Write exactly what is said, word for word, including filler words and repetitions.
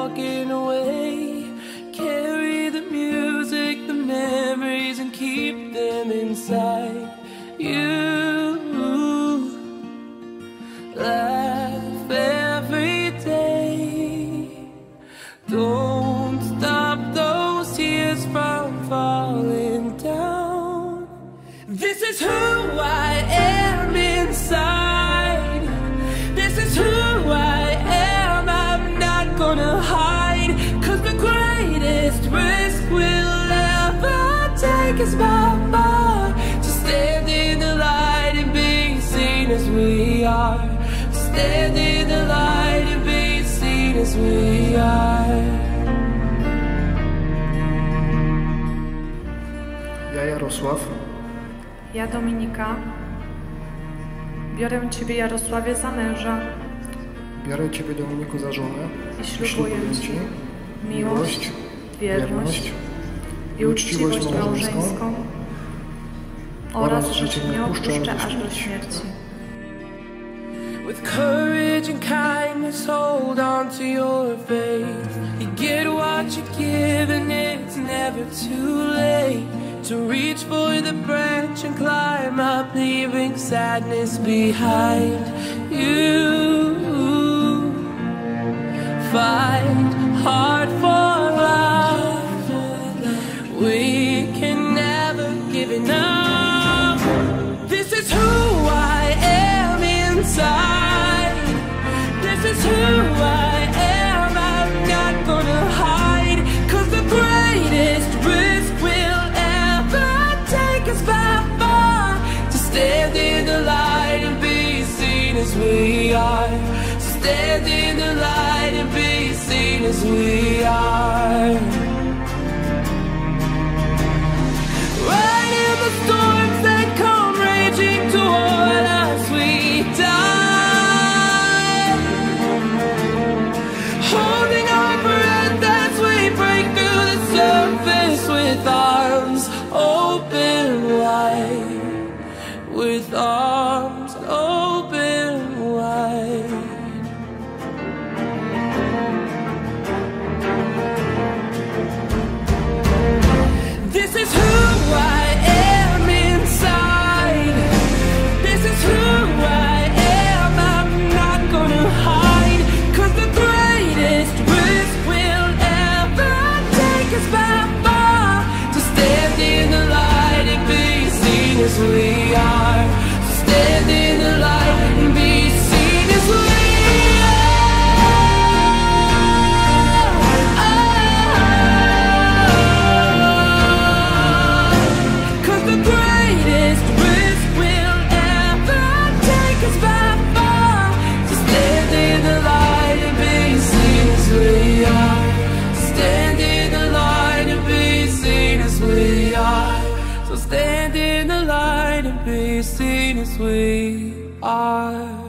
walking away. Carry the music, the memories, and keep them inside you. Laugh every day. Don't stop those tears from falling down. This is who I am inside. This is who I am. I'm not gonna hide, 'cause the greatest risk we'll ever take is by far to stand in the light and be seen as we are. Stand in the light and be seen as we are. Ja, Jarosław. Ja, Dominika. Biorę Ciebie, Jarosławie, za męża. Biorę Ciebie, Dominiku, za żonę. I ślubuję Ci miłość, wierność i uczciwość małżeńską oraz, że Cię nie opuszczę aż do śmierci. With courage and kindness, hold on to your faith. You get what you give, and it's never too late to reach for the branch and climb up, leaving sadness behind you. Fight hard for love. We can never give enough. This is who I am inside. This is who I am. I'm not gonna hide, 'cause the greatest risk we'll ever take is by far to stand in the light and be seen as we are. Stand in the light and be seen as we are. Right in the storms that come raging toward us, we die. Holding our breath as we break through the surface with arms open wide. With arms open wide. This is who I am inside. This is who I am. I'm not gonna hide, 'cause the greatest risk we'll ever take is by far to stand in the light and be seen as we are. Stand in the light and be seen as we are. So stand in the light and be seen as we are.